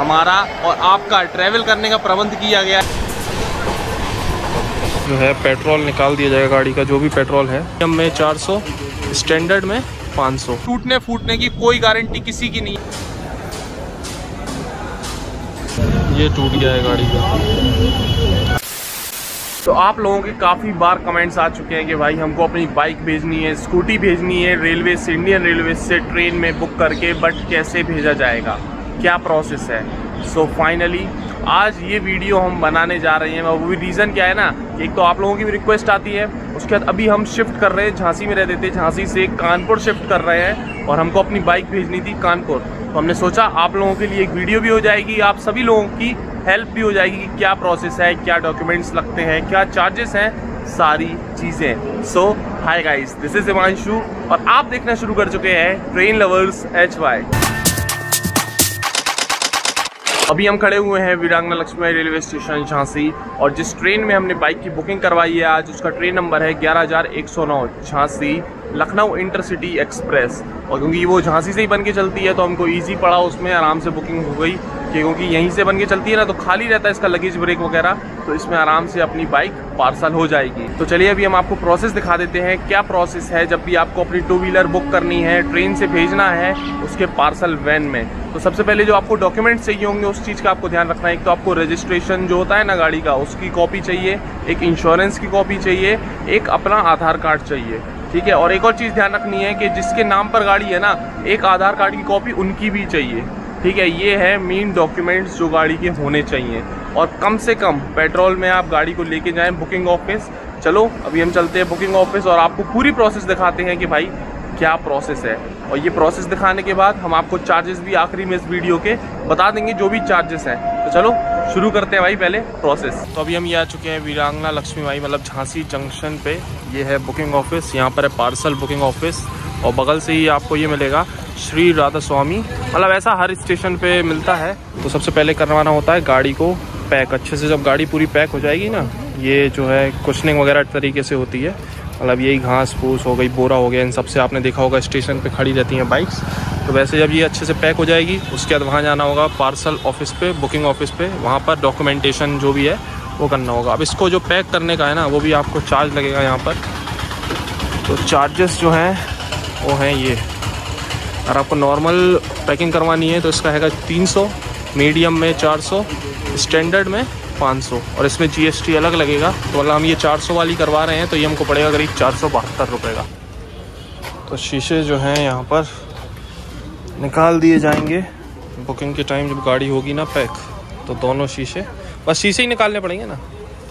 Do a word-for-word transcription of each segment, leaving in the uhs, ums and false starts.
हमारा और आपका ट्रैवल करने का प्रबंध किया गया है। जो है पेट्रोल निकाल दिया जाएगा गाड़ी का, जो भी पेट्रोल है। एम में चार सौ, स्टैंडर्ड में पाँच सौ। टूटने फूटने की कोई गारंटी किसी की नहीं। ये टूट गया है गाड़ी का। तो आप लोगों के काफ़ी बार कमेंट्स आ चुके हैं कि भाई हमको अपनी बाइक भेजनी है, स्कूटी भेजनी है रेलवे से, इंडियन रेलवे से ट्रेन में बुक करके, बट कैसे भेजा जाएगा, क्या प्रोसेस है। सो फाइनली आज ये वीडियो हम बनाने जा रहे हैं। वो भी रीज़न क्या है ना, एक तो आप लोगों की भी रिक्वेस्ट आती है, उसके बाद अभी हम शिफ्ट कर रहे हैं, झांसी में रहते थे, झांसी से कानपुर शिफ्ट कर रहे हैं और हमको अपनी बाइक भेजनी थी कानपुर। तो हमने सोचा आप लोगों के लिए एक वीडियो भी हो जाएगी, आप सभी लोगों की हेल्प भी हो जाएगी कि क्या प्रोसेस है, क्या डॉक्यूमेंट्स लगते हैं, क्या चार्जेस हैं, सारी चीज़ें। So hi guys, this is Himanshu और आप देखना शुरू कर चुके हैं ट्रेन लवर्स एच वाई। अभी हम खड़े हुए हैं वीरांगना लक्ष्मीबाई रेलवे स्टेशन झांसी, और जिस ट्रेन में हमने बाइक की बुकिंग करवाई है आज, उसका ट्रेन नंबर है ग्यारह हज़ार एक सौ नौ झांसी लखनऊ इंटरसिटी एक्सप्रेस। और क्योंकि वो झांसी से ही बन के चलती है तो हमको इजी पड़ा, उसमें आराम से बुकिंग हो गई, क्योंकि यहीं से बन के चलती है ना तो खाली रहता है इसका लगेज ब्रेक वगैरह, तो इसमें आराम से अपनी बाइक पार्सल हो जाएगी। तो चलिए अभी हम आपको प्रोसेस दिखा देते हैं, क्या प्रोसेस है जब भी आपको अपनी टू व्हीलर बुक करनी है, ट्रेन से भेजना है उसके पार्सल वैन में। तो सबसे पहले जो आपको डॉक्यूमेंट्स चाहिए होंगे उस चीज़ का आपको ध्यान रखना है। एक तो आपको रजिस्ट्रेशन जो होता है ना गाड़ी का, उसकी कॉपी चाहिए, एक इंश्योरेंस की कॉपी चाहिए, एक अपना आधार कार्ड चाहिए, ठीक है। और एक और चीज़ ध्यान रखनी है कि जिसके नाम पर गाड़ी है ना, एक आधार कार्ड की कॉपी उनकी भी चाहिए, ठीक है। ये है मेन डॉक्यूमेंट्स जो गाड़ी के होने चाहिए। और कम से कम पेट्रोल में आप गाड़ी को लेके जाएं बुकिंग ऑफिस। चलो अभी हम चलते हैं बुकिंग ऑफिस और आपको पूरी प्रोसेस दिखाते हैं कि भाई क्या प्रोसेस है। और ये प्रोसेस दिखाने के बाद हम आपको चार्जेस भी आखिरी में इस वीडियो के बता देंगे, जो भी चार्जेस हैं। तो चलो शुरू करते हैं भाई पहले प्रोसेस। तो अभी हम ये आ चुके हैं वीरांगना लक्ष्मीबाई मतलब झांसी जंक्शन पे। ये है बुकिंग ऑफिस, यहाँ पर है पार्सल बुकिंग ऑफिस, और बगल से ही आपको ये मिलेगा श्री राधा स्वामी, मतलब ऐसा हर स्टेशन पे मिलता है। तो सबसे पहले करवाना होता है गाड़ी को पैक अच्छे से। जब गाड़ी पूरी पैक हो जाएगी ना, ये जो है कुशनिंग वगैरह तरीके से होती है, मतलब यही घास फूस हो गई, बोरा हो गया, इन सब से आपने देखा होगा स्टेशन पे खड़ी रहती हैं बाइक्स। तो वैसे जब ये अच्छे से पैक हो जाएगी उसके बाद वहाँ जाना होगा पार्सल ऑफिस पे, बुकिंग ऑफिस पे, वहाँ पर डॉक्यूमेंटेशन जो भी है वो करना होगा। अब इसको जो पैक करने का है ना, वो भी आपको चार्ज लगेगा यहाँ पर। तो चार्जेस जो हैं वो हैं ये। अगर आपको नॉर्मल पैकिंग करवानी है तो इसका हैगा तीन सौ, मीडियम में चार सौ, स्टैंडर्ड में पाँच सौ, और इसमें जीएसटी अलग लगेगा। तो मतलब हम ये चार सौ वाली करवा रहे हैं तो ये हमको पड़ेगा करीब चार सौ बहत्तर रुपये का। तो शीशे जो हैं यहाँ पर निकाल दिए जाएंगे बुकिंग के टाइम, जब गाड़ी होगी ना पैक, तो दोनों शीशे, बस शीशे ही निकालने पड़ेंगे ना।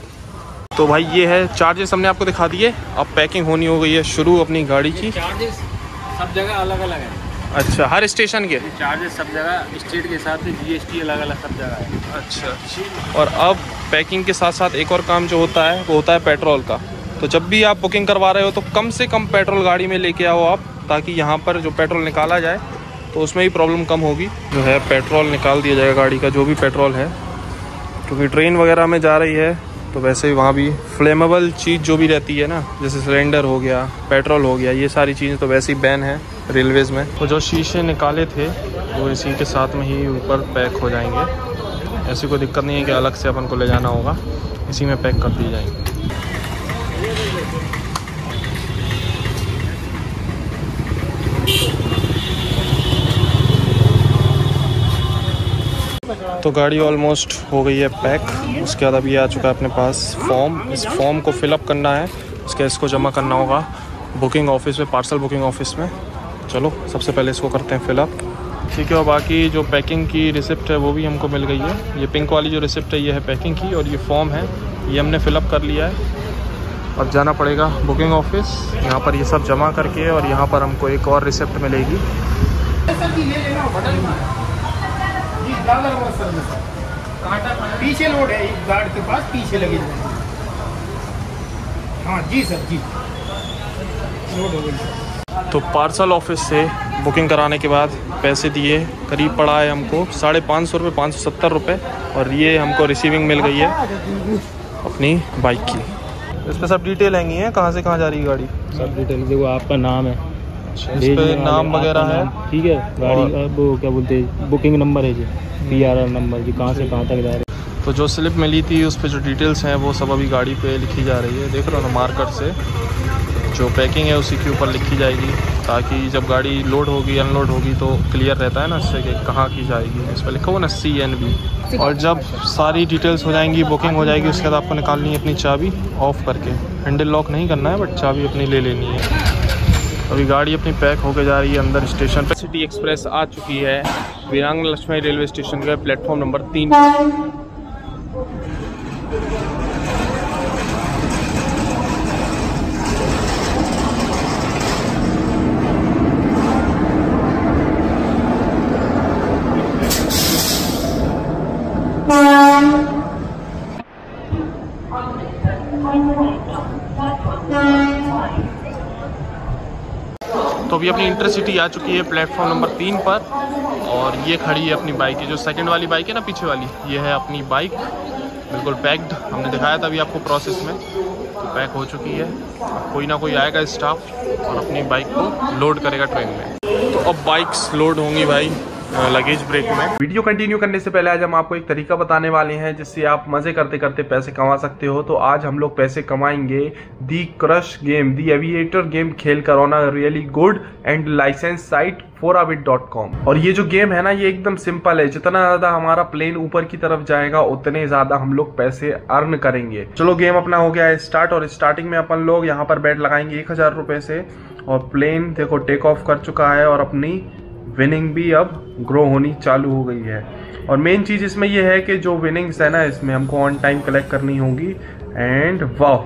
तो भाई ये है चार्जेस हमने आपको दिखा दिए। अब पैकिंग होनी हो गई है शुरू अपनी गाड़ी की। चार्जेस सब जगह अलग अलग है। अच्छा, हर स्टेशन के चार्जेस सब जगह स्टेट के हिसाब से जीएसटी अलग अलग सब जगह है। अच्छा, और अब पैकिंग के साथ साथ एक और काम जो होता है वो होता है पेट्रोल का। तो जब भी आप बुकिंग करवा रहे हो तो कम से कम पेट्रोल गाड़ी में लेके आओ आप, ताकि यहाँ पर जो पेट्रोल निकाला जाए तो उसमें भी प्रॉब्लम कम होगी। जो है पेट्रोल निकाल दिया जाएगा गाड़ी का, जो भी पेट्रोल है, क्योंकि ट्रेन वगैरह में जा रही है तो वैसे ही वहाँ भी फ्लेमेबल चीज़ जो भी रहती है ना, जैसे सिलेंडर हो गया, पेट्रोल हो गया, ये सारी चीज़ें तो वैसे ही बैन है रेलवेज़ में। तो जो शीशे निकाले थे वो इसी के साथ में ही ऊपर पैक हो जाएंगे। ऐसी कोई दिक्कत नहीं है कि अलग से अपन को ले जाना होगा, इसी में पैक कर दिए जाएंगे। तो गाड़ी ऑलमोस्ट हो गई है पैक। उसके बाद अभी आ चुका है अपने पास फॉर्म। इस फॉर्म को फिलअप करना है, उसके इसको जमा करना होगा बुकिंग ऑफिस में, पार्सल बुकिंग ऑफिस में। चलो सबसे पहले इसको करते हैं फिलअप, ठीक है। और बाकी जो पैकिंग की रिसिप्ट है वो भी हमको मिल गई है। ये पिंक वाली जो रिसिप्ट है ये है पैकिंग की, और ये फॉर्म है ये हमने फिलअप कर लिया है। अब जाना पड़ेगा बुकिंग ऑफिस, यहाँ पर ये सब जमा करके, और यहाँ पर हमको एक और रिसिप्ट मिलेगी। पीछे लोड है गार्ड के पास, पीछे लगे। हाँ जी सर जी, लोड हो गई। तो पार्सल ऑफिस से बुकिंग कराने के बाद पैसे दिए, करीब पड़ा है हमको साढ़े पाँच सौ रुपये, पाँच सौ सत्तर रुपये। और ये हमको रिसीविंग मिल गई है अपनी बाइक की। इस पर सब डिटेल हैंगी हैं, कहाँ से कहाँ जा रही है गाड़ी, सब डिटेल देखो। आपका नाम है, अच्छा, इस पे नाम वगैरह है, ठीक है, गाड़ी का वो क्या बोलते हैं, बुकिंग नंबर है जी, पी आर आर नंबर जी, कहाँ से कहाँ तक जा रहे हैं। तो जो स्लिप मिली थी उस पे जो डिटेल्स हैं वो सब अभी गाड़ी पे लिखी जा रही है। देख रहे हो ना, मार्कर से जो पैकिंग है उसी के ऊपर लिखी जाएगी, ताकि जब गाड़ी लोड होगी अनलोड होगी तो क्लियर रहता है ना इससे कि कहाँ की जाएगी। इस पर लिखा हुआ ना सी एन बी। और जब सारी डिटेल्स हो जाएंगी, बुकिंग हो जाएगी, उसके बाद आपको निकालनी है अपनी चाबी ऑफ करके। हैंडल लॉक नहीं करना है, बट चाबी अपनी ले लेनी है। अभी गाड़ी अपनी पैक होके जा रही है अंदर स्टेशन पे। सिटी एक्सप्रेस आ चुकी है वीरांगना लक्ष्मी रेलवे स्टेशन का प्लेटफॉर्म नंबर तीन। तो अभी अपनी इंटरसिटी आ चुकी है प्लेटफॉर्म नंबर तीन पर, और ये खड़ी है अपनी बाइक। ये जो सेकंड वाली बाइक है ना पीछे वाली, ये है अपनी बाइक, बिल्कुल पैक्ड। हमने दिखाया था अभी आपको प्रोसेस में, तो पैक हो चुकी है। अब कोई ना कोई आएगा स्टाफ और अपनी बाइक को लोड करेगा ट्रेन में। तो अब बाइक्स लोड होंगी भाई लगेज ब्रेक में। वीडियो कंटिन्यू करने से पहले आज हम आपको एक तरीका बताने वाले हैं जिससे आप मजे करते करते पैसे कमा सकते हो। तो आज हम लोग पैसे कमाएंगे the crash game, the aviator game खेल कर on a really good and license site Forabet dot com. और ये जो गेम है ना, ये एकदम सिंपल है। जितना ज्यादा हमारा प्लेन ऊपर की तरफ जाएगा उतने ज्यादा हम लोग पैसे अर्न करेंगे। चलो गेम अपना हो गया है स्टार्ट, और स्टार्टिंग में अपन लोग यहाँ पर बेट लगाएंगे एक हजार रुपए से, और प्लेन देखो टेक ऑफ कर चुका है और अपनी विनिंग भी अब ग्रो होनी चालू हो गई है। और मेन चीज इसमें यह है कि जो विनिंग्स है ना, इसमें हमको ऑन टाइम कलेक्ट करनी होगी। एंड वाह,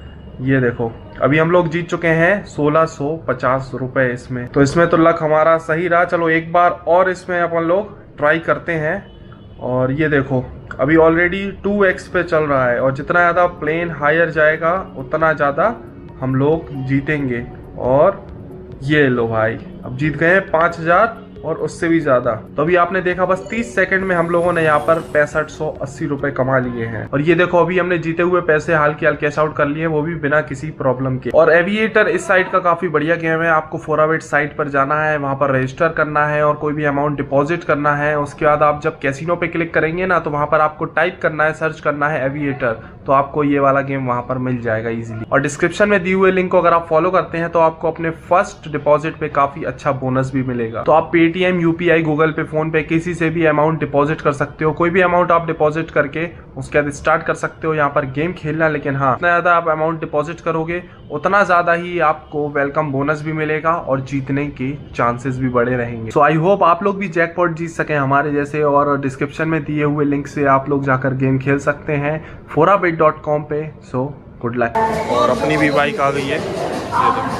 ये देखो अभी हम लोग जीत चुके हैं सोलह सौ पचास रुपए इसमें। तो इसमें तो लक हमारा सही रहा। चलो एक बार और इसमें अपन लोग ट्राई करते हैं। और ये देखो अभी ऑलरेडी टू एक्स पे चल रहा है, और जितना ज्यादा प्लेन हायर जाएगा उतना ज्यादा हम लोग जीतेंगे। और ये लो भाई, अब जीत गए हैं पांच हजार और उससे भी ज्यादा। तो अभी आपने देखा बस तीस सेकंड में हम लोगों ने यहाँ पर पैंसठ सौ अस्सी रुपए कमा लिए हैं। और ये देखो अभी हमने जीते हुए पैसे हाल के हाल कैश आउट कर लिए, वो भी बिना किसी प्रॉब्लम के। और एविएटर इस साइट का काफी बढ़िया गेम है। आपको फोराबिट साइट पर जाना है, वहां पर रजिस्टर करना है और कोई भी अमाउंट डिपॉजिट करना है। उसके बाद आप जब कैसीनो पे क्लिक करेंगे ना, तो वहां पर आपको टाइप करना है, सर्च करना है एविएटर, तो आपको ये वाला गेम वहां पर मिल जाएगा इजीली। और डिस्क्रिप्शन में दिए हुए लिंक को अगर आप फॉलो करते हैं तो आपको अपने फर्स्ट डिपॉजिट पे काफी अच्छा बोनस भी मिलेगा। तो आप Paytm, UPI, Google Pay, PhonePe किसी से भी अमाउंट डिपॉजिट कर सकते हो। कोई भी अमाउंट आप डिपॉजिट करके उसके बाद स्टार्ट कर सकते हो यहाँ पर गेम खेलना। लेकिन हाँ, जितना ज्यादा आप अमाउंट डिपॉजिट करोगे उतना ज्यादा ही आपको वेलकम बोनस भी मिलेगा और जीतने के चांसेस भी बड़े रहेंगे। सो आई होप आप लोग भी जैकपॉट जीत सके हमारे जैसे। और डिस्क्रिप्शन में दिए हुए लिंक से आप लोग जाकर गेम खेल सकते हैं फोराबिट डॉट कॉम पे। So good luck. और अपनी भी बाइक आ गई है, ये देखो।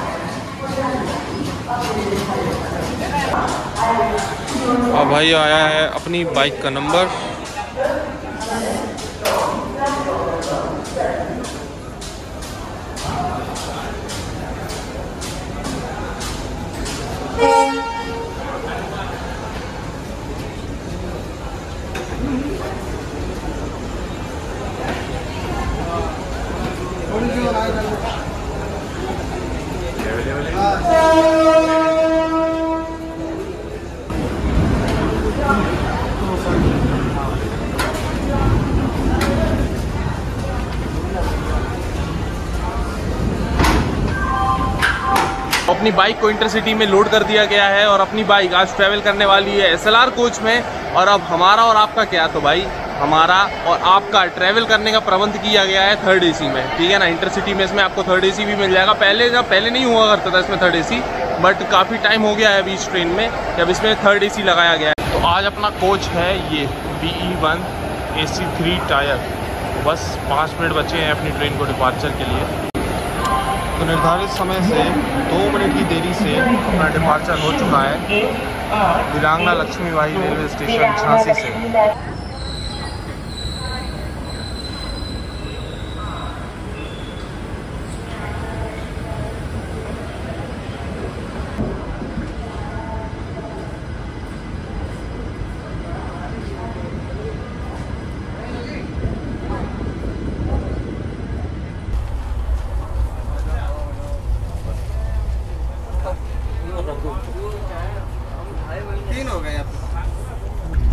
अब भाई आया है अपनी बाइक का नंबर। अपनी बाइक को इंटरसिटी में लोड कर दिया गया है और अपनी बाइक आज ट्रैवल करने वाली है एसएलआर कोच में। और अब हमारा और आपका क्या, तो भाई हमारा और आपका ट्रैवल करने का प्रबंध किया गया है थर्ड एसी में, ठीक है ना। इंटरसिटी में इसमें आपको थर्ड एसी भी मिल जाएगा। पहले जब पहले नहीं हुआ करता था इसमें थर्ड एसी, बट काफ़ी टाइम हो गया है अभी इस ट्रेन में जब इसमें थर्ड एसी लगाया गया है। तो आज अपना कोच है ये B E one A C three tier. बस पाँच मिनट बचे हैं अपनी ट्रेन को डिपार्चर के लिए। तो निर्धारित समय से दो मिनट की देरी से अपना डिपार्चर हो चुका है वीरांगना लक्ष्मीबाई रेलवे स्टेशन झांसी से।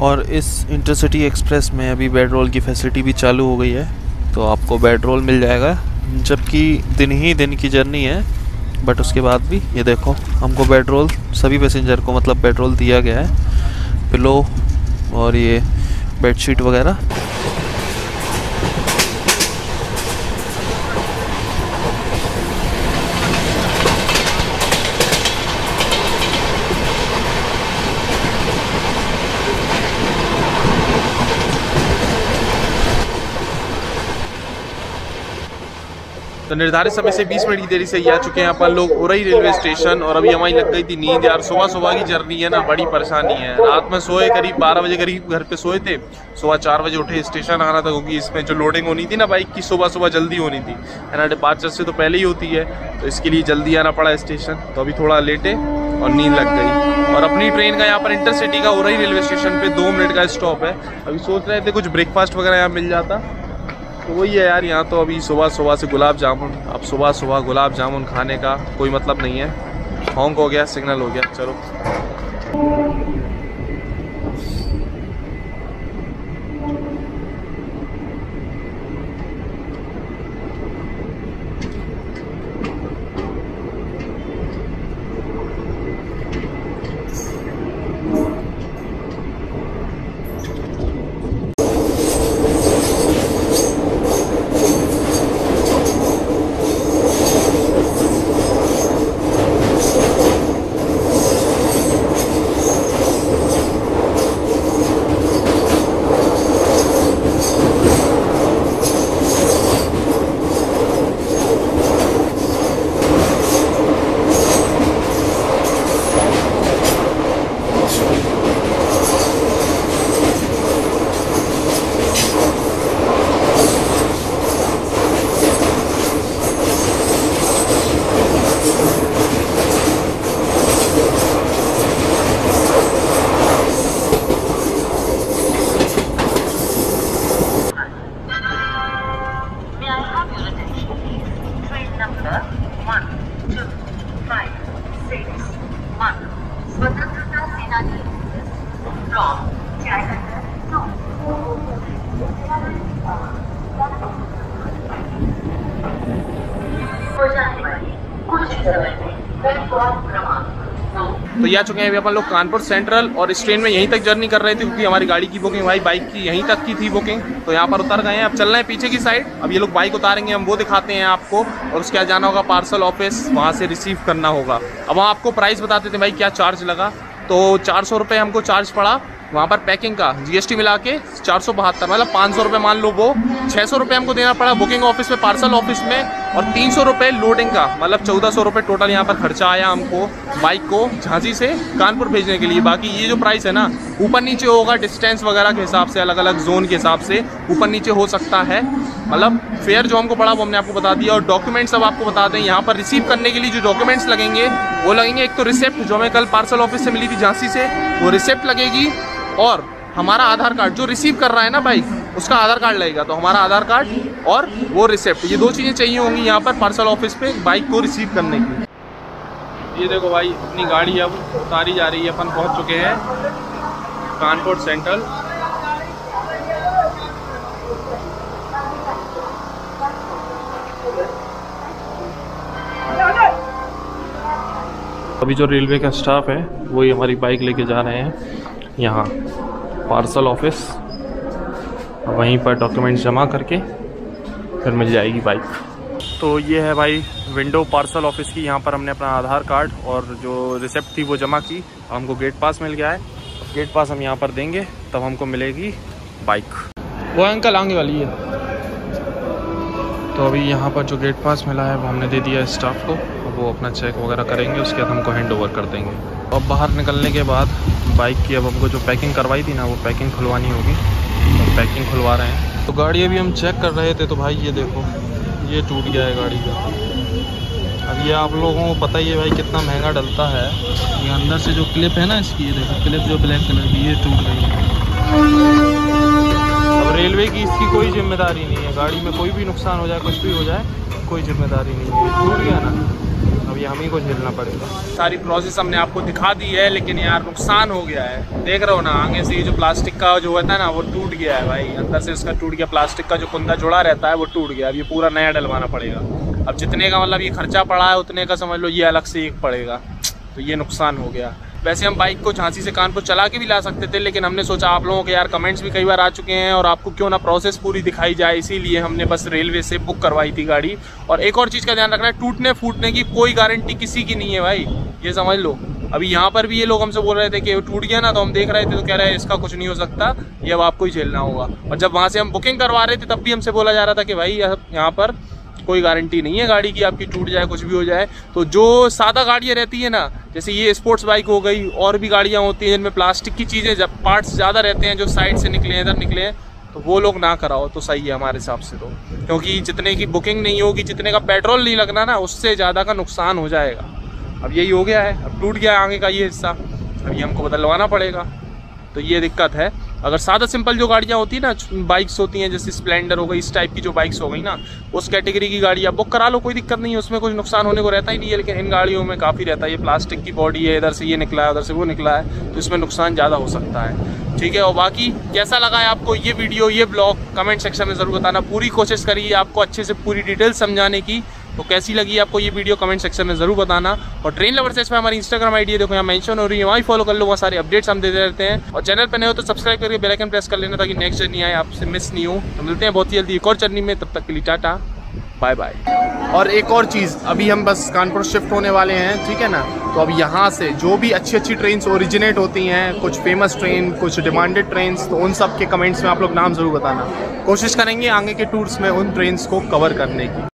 और इस इंटरसिटी एक्सप्रेस में अभी बेड रोल की फैसिलिटी भी चालू हो गई है, तो आपको बेड रोल मिल जाएगा, जबकि दिन ही दिन की जर्नी है, बट उसके बाद भी ये देखो हमको बेड रोल सभी पैसेंजर को मतलब बेड रोल दिया गया है, पिलो और ये बेडशीट वगैरह। तो निर्धारित समय से बीस मिनट की देरी से ही आ चुके हैं अपन लोग उरई रेलवे स्टेशन, और अभी हमारी लग गई थी नींद यार। सुबह सुबह की जर्नी है ना, बड़ी परेशानी है। रात में सोए करीब बारह बजे करीब घर पे सोए थे, सुबह चार बजे उठे, स्टेशन आना था क्योंकि इसमें जो लोडिंग होनी थी ना बाइक की सुबह सुबह जल्दी होनी थी, है ना, डिपार्चर से तो पहले ही होती है, तो इसके लिए जल्दी आना पड़ा स्टेशन। तो अभी थोड़ा लेटे और नींद लग गई। और अपनी ट्रेन का यहाँ पर इंटरसिटी का उरई रेलवे स्टेशन पे दो मिनट का स्टॉप है। अभी सोच रहे थे कुछ ब्रेकफास्ट वगैरह यहाँ मिल जाता, तो वही है यार, यहाँ तो अभी सुबह सुबह से गुलाब जामुन, अब सुबह सुबह गुलाब जामुन खाने का कोई मतलब नहीं है। हॉन्क हो गया, सिग्नल हो गया, चलो। तो ये आ चुके हैं अभी अपन लोग कानपुर सेंट्रल, और इस ट्रेन में यहीं तक जर्नी कर रहे थे क्योंकि हमारी गाड़ी की बुकिंग, भाई बाइक की यहीं तक की थी बुकिंग, तो यहाँ पर उतर गए हैं। अब चल रहे हैं पीछे की साइड। अब ये लोग बाइक उतारेंगे, हम वो दिखाते हैं आपको, और उसके बाद जाना होगा पार्सल ऑफिस, वहाँ से रिसीव करना होगा। अब वहाँ आपको प्राइस बताते थे भाई क्या चार्ज लगा, तो चार सौ रुपये हमको चार्ज पड़ा वहाँ पर पैकिंग का, जीएसटी मिला के चार सौ बहत्तर, मतलब पाँच सौ रुपये मान लो, वो छः सौ रुपये हमको देना पड़ा बुकिंग ऑफिस में, पार्सल ऑफिस में, और तीन सौ रुपये लोडिंग का, मतलब चौदह सौ रुपये टोटल यहाँ पर खर्चा आया हमको बाइक को झांसी से कानपुर भेजने के लिए। बाकी ये जो प्राइस है ना, ऊपर नीचे होगा डिस्टेंस वगैरह के हिसाब से, अलग अलग जोन के हिसाब से ऊपर नीचे हो सकता है। मतलब फेयर जो हमको पड़ा वो हमने आपको बता दिया। और डॉक्यूमेंट्स अब आपको बता दें, यहाँ पर रिसीव करने के लिए जो डॉक्यूमेंट्स लगेंगे वो लगेंगे, एक तो रिसिप्ट जो हमें कल पार्सल ऑफिस से मिली थी झांसी से, वो रिसिप्ट लगेगी, और हमारा आधार कार्ड जो रिसीव कर रहा है ना बाइक, उसका आधार कार्ड लगेगा, तो हमारा आधार कार्ड और वो रिसिप्ट, ये दो चीज़ें चाहिए होंगी यहाँ पर पार्सल ऑफिस पे बाइक को रिसीव करने की। ये देखो भाई अपनी गाड़ी अब उतारी जा रही है, अपन पहुँच चुके हैं कानपुर सेंट्रल। अभी जो रेलवे का स्टाफ है वही हमारी बाइक लेके जा रहे हैं यहाँ पार्सल ऑफिस, वहीं पर डॉक्यूमेंट्स जमा करके फिर मिल जाएगी बाइक। तो ये है भाई विंडो पार्सल ऑफिस की, यहाँ पर हमने अपना आधार कार्ड और जो रिसिप्ट थी वो जमा की, हमको गेट पास मिल गया है। गेट पास हम यहाँ पर देंगे तब हमको मिलेगी बाइक। वो अंकल आगे वाली है। तो अभी यहाँ पर जो गेट पास मिला है वो हमने दे दिया स्टाफ को, वो अपना चेक वगैरह करेंगे, उसके बाद हमको हैंड ओवर कर देंगे। अब बाहर निकलने के बाद बाइक की अब हमको जो पैकिंग करवाई थी ना, वो पैकिंग खुलवानी होगी, तो पैकिंग खुलवा रहे हैं। तो गाड़ी अभी हम चेक कर रहे थे, तो भाई ये देखो ये टूट गया है गाड़ी का। अब ये आप लोगों को पता ही है भाई कितना महंगा डलता है। ये अंदर से जो क्लिप है ना इसकी, ये देखो क्लिप जो ब्लैक कलर की, ये टूट गई है। अब रेलवे की इसकी कोई जिम्मेदारी नहीं है, गाड़ी में कोई भी नुकसान हो जाए, कुछ भी हो जाए, कोई जिम्मेदारी नहीं है, टूट गया ना। अब ये हमें को झेलना पड़ेगा। सारी प्रोसेस हमने आपको दिखा दी है, लेकिन यार नुकसान हो गया है। देख रहे हो ना, आगे से ये जो प्लास्टिक का जो होता है ना वो टूट गया है भाई, अंदर से इसका टूट गया। प्लास्टिक का जो कुंदा जुड़ा रहता है वो टूट गया। अब ये पूरा नया डलवाना पड़ेगा। अब जितने का मतलब ये खर्चा पड़ा है उतने का समझ लो ये अलग से एक पड़ेगा। तो ये नुकसान हो गया। वैसे हम बाइक को झांसी से कानपुर चला के भी ला सकते थे, लेकिन हमने सोचा आप लोगों के यार कमेंट्स भी कई बार आ चुके हैं और आपको क्यों ना प्रोसेस पूरी दिखाई जाए, इसीलिए हमने बस रेलवे से बुक करवाई थी गाड़ी। और एक और चीज़ का ध्यान रखना है, टूटने फूटने की कोई गारंटी किसी की नहीं है भाई, ये समझ लो। अभी यहाँ पर भी ये लोग हमसे बोल रहे थे कि टूट गया ना, तो हम देख रहे थे तो कह रहे हैं इसका कुछ नहीं हो सकता, ये अब आपको ही झेलना होगा। और जब वहाँ से हम बुकिंग करवा रहे थे तब भी हमसे बोला जा रहा था कि भाई यहाँ पर कोई गारंटी नहीं है गाड़ी की, आपकी टूट जाए कुछ भी हो जाए। तो जो सादा गाड़ियाँ रहती है ना, जैसे ये स्पोर्ट्स बाइक हो गई, और भी गाड़ियाँ होती हैं जिनमें प्लास्टिक की चीज़ें जब पार्ट्स ज़्यादा रहते हैं, जो साइड से निकले इधर निकले, तो वो लोग ना कराओ तो सही है हमारे हिसाब से। तो क्योंकि जितने की बुकिंग नहीं होगी, जितने का पेट्रोल नहीं लगना ना, उससे ज़्यादा का नुकसान हो जाएगा। अब यही हो गया है, अब टूट गया आगे का ये हिस्सा, अब ये हमको बदलवाना पड़ेगा। तो ये दिक्कत है। अगर सादा सिंपल जो गाड़ियाँ होती है ना, बाइक्स होती हैं जैसे स्प्लेंडर हो गई, इस टाइप की जो बाइक्स हो गई ना, उस कैटेगरी की गाड़ियाँ बुक करा लो, कोई दिक्कत नहीं है, उसमें कुछ नुकसान होने को रहता ही नहीं है। लेकिन इन गाड़ियों में काफ़ी रहता है, ये प्लास्टिक की बॉडी है, इधर से ये निकला है, उधर से वो निकला है, तो इसमें नुकसान ज़्यादा हो सकता है। ठीक है, और बाकी कैसा लगा है आपको ये वीडियो, ये ब्लॉग, कमेंट सेक्शन में ज़रूर बताना। पूरी कोशिश करिए आपको अच्छे से पूरी डिटेल समझाने की। तो कैसी लगी आपको ये वीडियो कमेंट सेक्शन में ज़रूर बताना। और ट्रेन लवर्स एच में हमारी इंस्टाग्राम आईडी है, देखो यहाँ मेंशन हो रही है, वहाँ फॉलो कर लो, वहाँ सारे अपडेट्स हम देते रहते हैं। और चैनल पर नए हो तो सब्सक्राइब करके बेल आइकन प्रेस कर लेना, ताकि नेक्स्ट जर्नी आए आपसे मिस नहीं हो। तो मिलते हैं बहुत ही जल्दी एक और जर्नी में, तब तक के लिए टाटा बाय बाय। और एक और चीज़, अभी हम बस कानपुर शिफ्ट होने वाले हैं, ठीक है ना। तो अब यहाँ से जो भी अच्छी अच्छी ट्रेन्स ओरिजिनेट होती हैं, कुछ फेमस ट्रेन, कुछ डिमांडेड ट्रेन्स, तो उन सब के कमेंट्स में आप लोग नाम ज़रूर बताना। कोशिश करेंगे आगे के टूर्स में उन ट्रेन्स को कवर करने की।